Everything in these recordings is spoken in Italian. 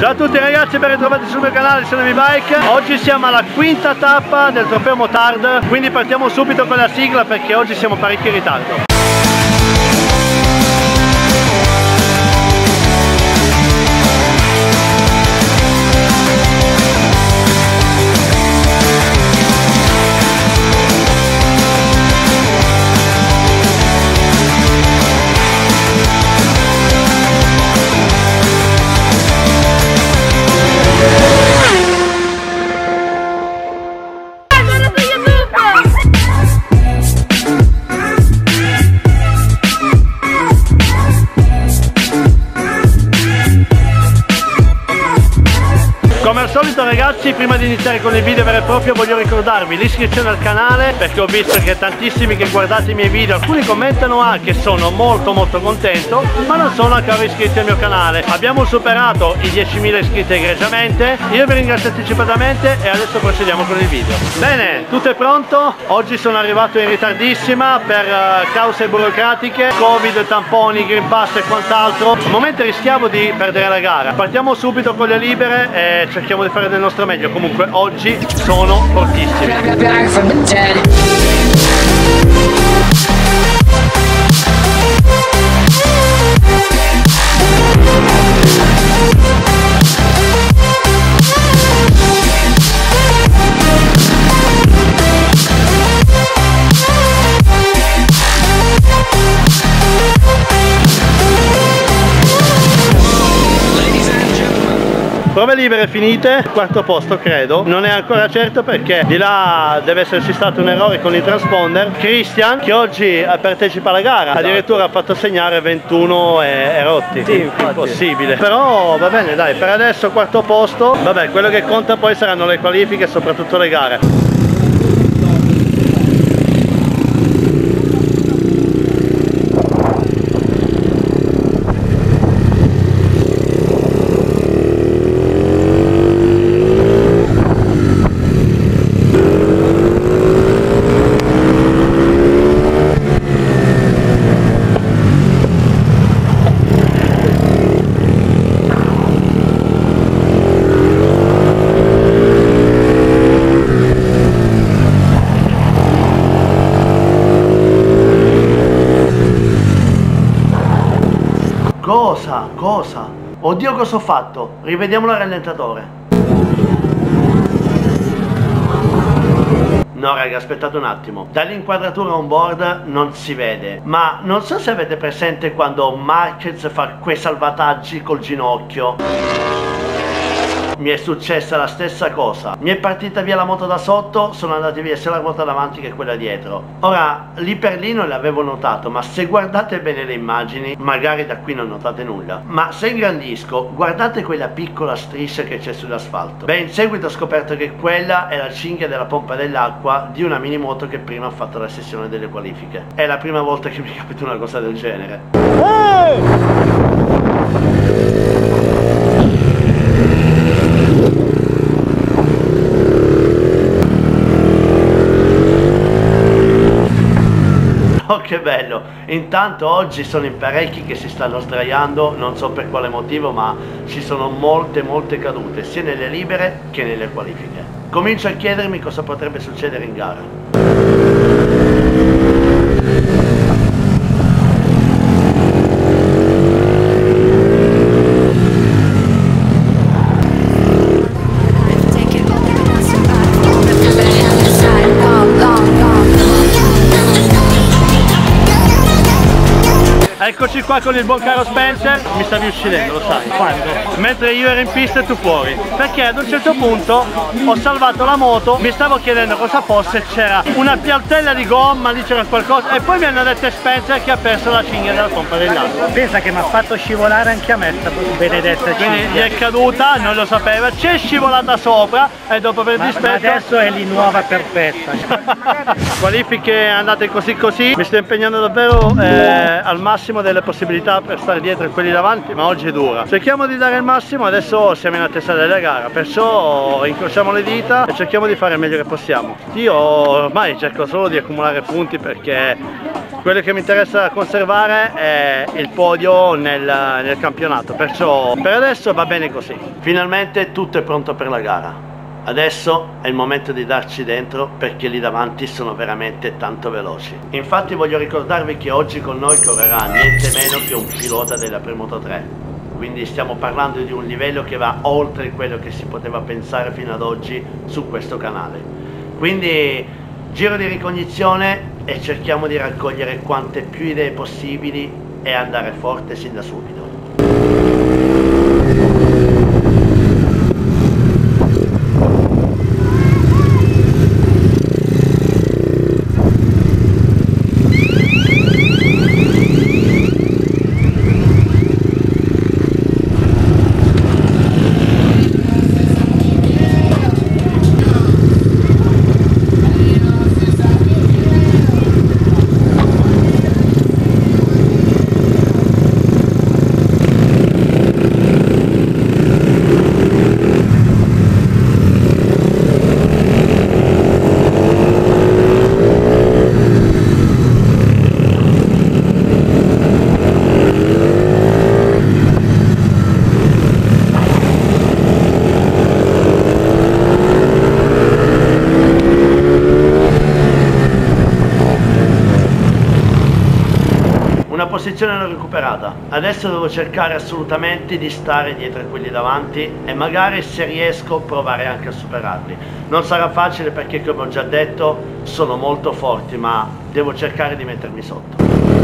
Ciao a tutti ragazzi, ben ritrovati sul mio canale, sono Bike. Oggi siamo alla quinta tappa del trofeo Motard, quindi partiamo subito con la sigla perché oggi siamo parecchio in ritardo. Come al solito ragazzi, prima di iniziare con il video vero e proprio voglio ricordarvi l'iscrizione al canale, perché ho visto che tantissimi che guardate i miei video, alcuni commentano anche, sono molto contento, ma non sono ancora iscritti al mio canale. Abbiamo superato i 10.000 iscritti egregiamente, io vi ringrazio anticipatamente e adesso procediamo con il video. Bene, tutto è pronto, oggi sono arrivato in ritardissima per cause burocratiche, Covid, tamponi, Green Pass e quant'altro. Al momento rischiamo di perdere la gara. Partiamo subito con le libere e cerchiamo di fare del nostro meglio. Comunque oggi sono fortissimi. Prove libere finite, quarto posto credo, non è ancora certo perché di là deve esserci stato un errore con il transponder. Christian, che oggi partecipa alla gara, addirittura ha fatto segnare 21 e rotti. Sì, impossibile. Però va bene dai, per adesso quarto posto, vabbè, quello che conta poi saranno le qualifiche e soprattutto le gare. Cosa? Oddio, cosa ho fatto? Rivediamo il rallentatore. No raga, aspettate un attimo. Dall'inquadratura on board non si vede, ma non so se avete presente quando Marquez fa quei salvataggi col ginocchio. Mi è successa la stessa cosa. Mi è partita via la moto da sotto, sono andati via sia la ruota davanti che quella dietro. Ora, lì per lì non l'avevo notato, ma se guardate bene le immagini, magari da qui non notate nulla, ma se ingrandisco, guardate quella piccola striscia che c'è sull'asfalto. Beh, in seguito ho scoperto che quella è la cinghia della pompa dell'acqua di una mini moto che prima ha fatto la sessione delle qualifiche. È la prima volta che mi capita una cosa del genere. Oh che bello, intanto oggi sono in parecchi che si stanno sdraiando, non so per quale motivo, ma ci sono molte cadute sia nelle libere che nelle qualifiche. Comincio a chiedermi cosa potrebbe succedere in gara. Eccoci qua con il buon caro Spencer, mi stavi uccidendo, lo sai. Quando? Mentre io ero in pista e tu fuori. Perché ad un certo punto ho salvato la moto, mi stavo chiedendo cosa fosse, c'era una pialtella di gomma, lì c'era qualcosa e poi mi hanno detto Spencer che ha perso la cinghia della pompa dell'acqua. Pensa che mi ha fatto scivolare anche a me sta benedetta cinghia. Quindi gli è caduta, non lo sapeva, c'è scivolata sopra e dopo per dispetto... Ma adesso è lì nuova perfetta. Qualifiche andate così, mi sto impegnando davvero al massimo delle possibilità per stare dietro a quelli davanti, ma oggi è dura. Cerchiamo di dare il massimo, adesso siamo in attesa della gara, perciò incrociamo le dita e cerchiamo di fare il meglio che possiamo. Io ormai cerco solo di accumulare punti perché Quello che mi interessa conservare è il podio nel campionato, perciò per adesso va bene così. Finalmente tutto è pronto per la gara. Adesso è il momento di darci dentro, perché lì davanti sono veramente tanto veloci. Infatti voglio ricordarvi che oggi con noi correrà niente meno che un pilota della Premoto 3. Quindi stiamo parlando di un livello che va oltre quello che si poteva pensare fino ad oggi su questo canale. Quindi giro di ricognizione e cerchiamo di raccogliere quante più idee possibili e andare forte sin da subito. Una posizione non recuperata. Adesso devo cercare assolutamente di stare dietro a quelli davanti e magari, se riesco, provare anche a superarli. Non sarà facile perché, come ho già detto, sono molto forti, ma devo cercare di mettermi sotto.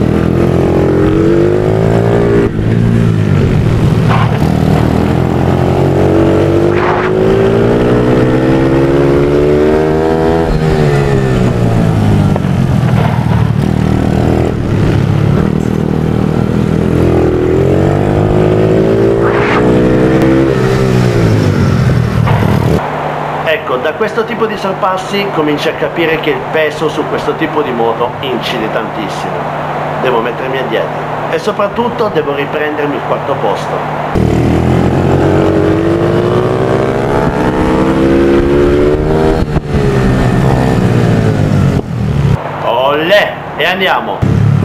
Ecco, da questo tipo di sorpassi cominci a capire che il peso su questo tipo di moto incide tantissimo. Devo mettermi a dieta e soprattutto devo riprendermi il quarto posto. Olè! E andiamo!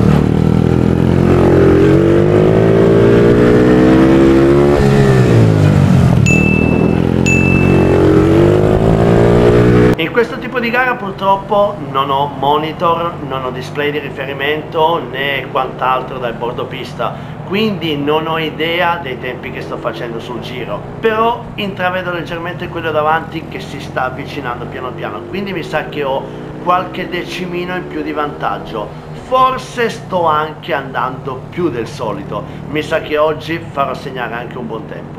In questo tipo di gara purtroppo non ho monitor, non ho display di riferimento né quant'altro dal bordo pista, quindi non ho idea dei tempi che sto facendo sul giro, però intravedo leggermente quello davanti che si sta avvicinando piano piano, quindi mi sa che ho qualche decimino in più di vantaggio. Forse sto anche andando più del solito, mi sa che oggi farò segnare anche un buon tempo.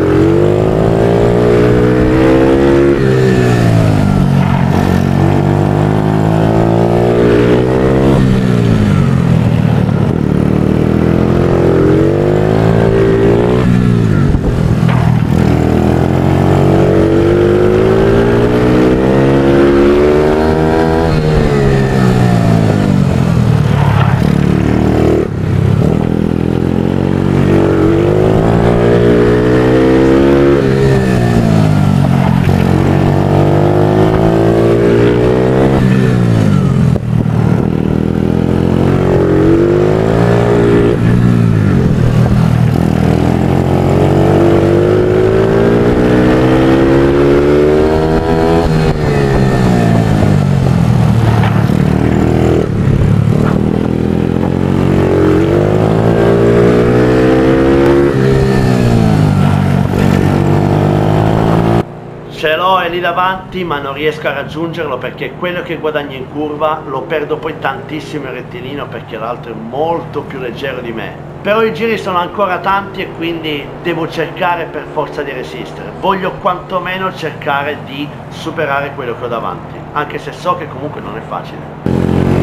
Ce l'ho, è lì davanti, ma non riesco a raggiungerlo perché quello che guadagno in curva lo perdo poi tantissimo in rettilineo, perché l'altro è molto più leggero di me. Però i giri sono ancora tanti e quindi devo cercare per forza di resistere. Voglio quantomeno cercare di superare quello che ho davanti, anche se so che comunque non è facile.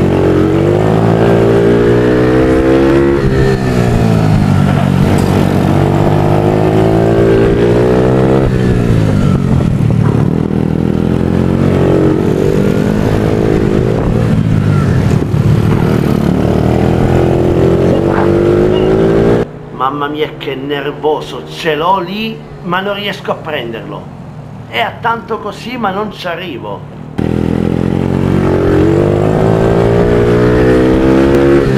Mamma mia che nervoso, ce l'ho lì ma non riesco a prenderlo. È a tanto così ma non ci arrivo.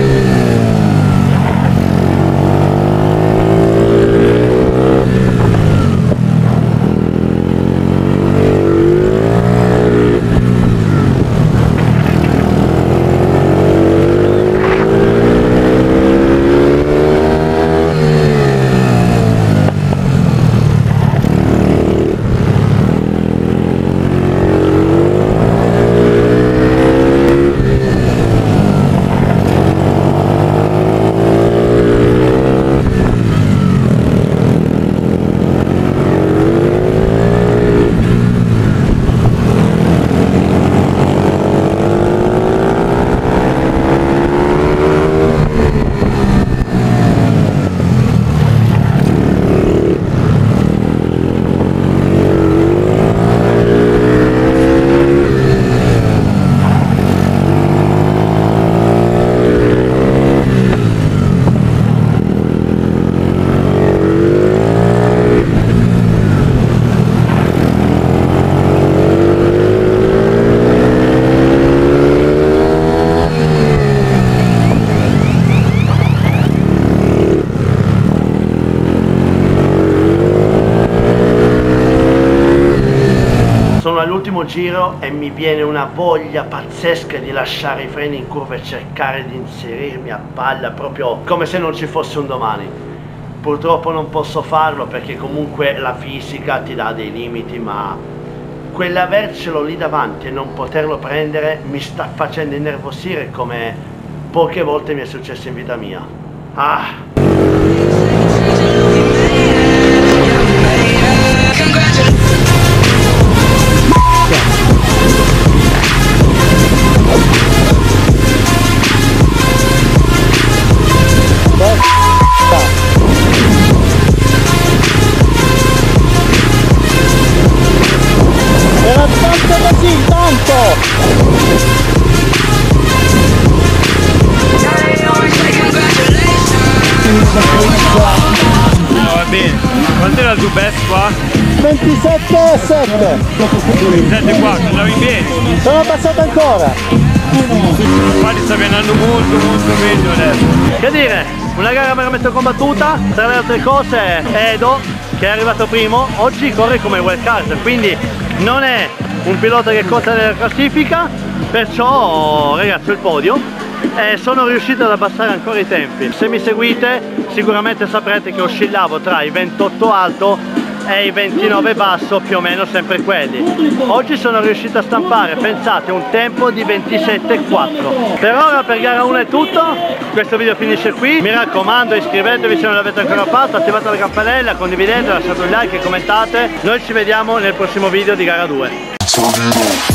primo giro e mi viene una voglia pazzesca di lasciare i freni in curva e cercare di inserirmi a palla, proprio come se non ci fosse un domani. Purtroppo non posso farlo perché comunque la fisica ti dà dei limiti, ma quell'avercelo lì davanti e non poterlo prendere mi sta facendo innervosire come poche volte mi è successo in vita mia. Ah! Era tanto così, tanto! No, va bene. Quanto era il tuo best qua? 27,7! 27,4, andavi bene. Sono abbassato ancora! Qua ti sta venendo molto meglio adesso. Che dire, una gara veramente combattuta. Tra le altre cose Edo, che è arrivato primo, oggi corre come wildcard, quindi non è un pilota che conta nella classifica, perciò ragazzi ho il podio e sono riuscito ad abbassare ancora i tempi. Se mi seguite sicuramente saprete che oscillavo tra i 28 alto e i 29 basso, più o meno sempre quelli. Oggi sono riuscito a stampare, pensate, un tempo di 27,4. Per ora per gara 1 è tutto, questo video finisce qui. Mi raccomando, iscrivetevi se non l'avete ancora fatto, attivate la campanella, condividete, lasciate un like e commentate. Noi ci vediamo nel prossimo video di gara 2.